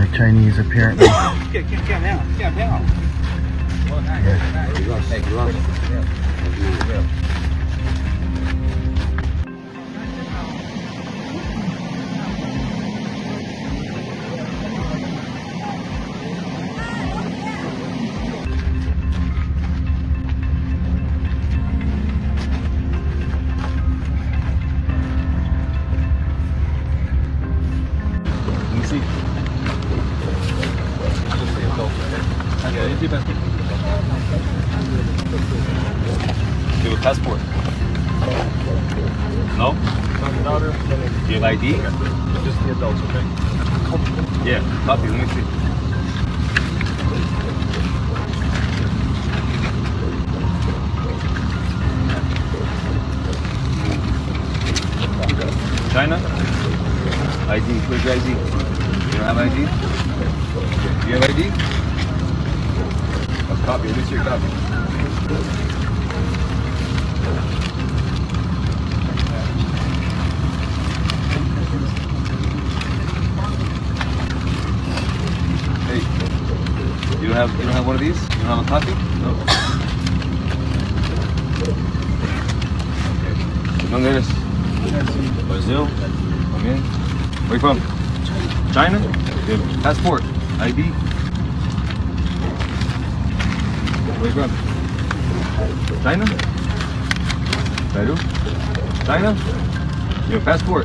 Chinese apparently. Do a passport. No? Do you have ID? Just the adults, okay? Yeah, copy. Let me see. China? ID. Where's your ID? You don't have ID? Do you have ID? A copy. Let me see your copy. Hey, you don't have one of these? You don't have a copy? No. ¿Dónde eres? Brazil. También. Where you from? China? Good. Passport. ID. Where you from? China? Peru? China? You have a passport?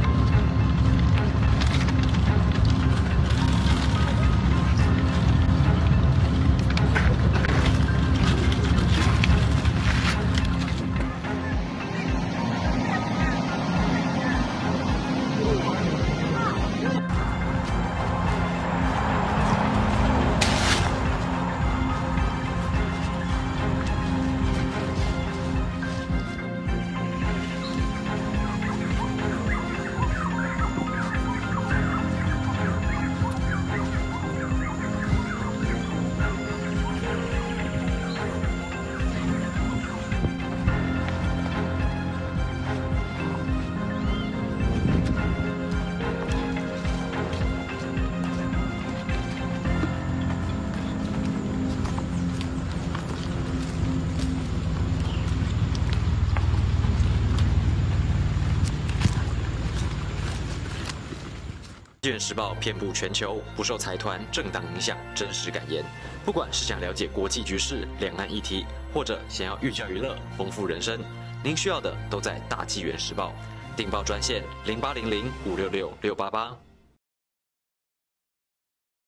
《人时报》遍布全球，不受财团、政党影响，真实敢言。不管是想了解国际局势、两岸议题，或者想要寓教于乐、丰富人生，您需要的都在《大纪元时报》。订报专线：0800566688。